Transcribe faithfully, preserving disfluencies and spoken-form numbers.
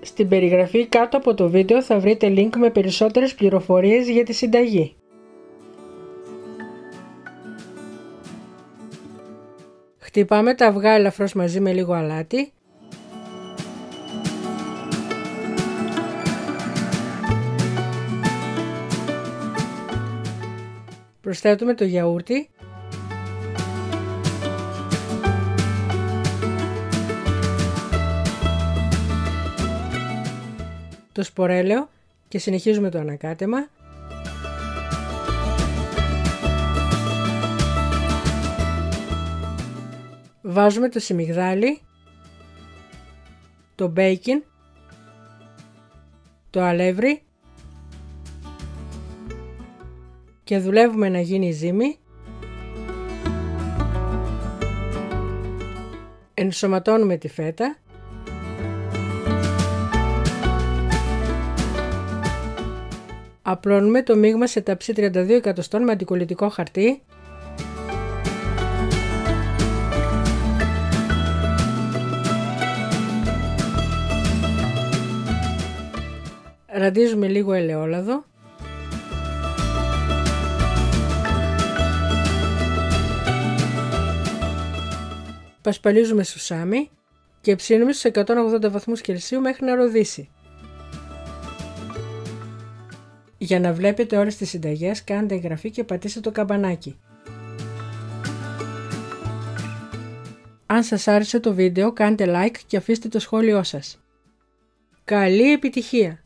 Στην περιγραφή κάτω από το βίντεο θα βρείτε link με περισσότερες πληροφορίες για τη συνταγή. Χτυπάμε τα αυγά ελαφρώς μαζί με λίγο αλάτι. Προσθέτουμε το γιαούρτι. Το σπορέλαιο και συνεχίζουμε το ανακάτεμα. Βάζουμε το σιμιγδάλι, το μπέικιν, το αλεύρι και δουλεύουμε να γίνει ζύμη. Ενσωματώνουμε τη φέτα. Απλώνουμε το μείγμα σε ταψί τριάντα δύο εκατοστών με αντικολλητικό χαρτί. Ραντίζουμε λίγο ελαιόλαδο. Πασπαλίζουμε σουσάμι και ψήνουμε στους εκατόν ογδόντα βαθμούς Κελσίου μέχρι να ροδίσει. Για να βλέπετε όλες τις συνταγές κάντε εγγραφή και πατήστε το καμπανάκι. Αν σας άρεσε το βίντεο κάντε like και αφήστε το σχόλιο σας. Καλή επιτυχία!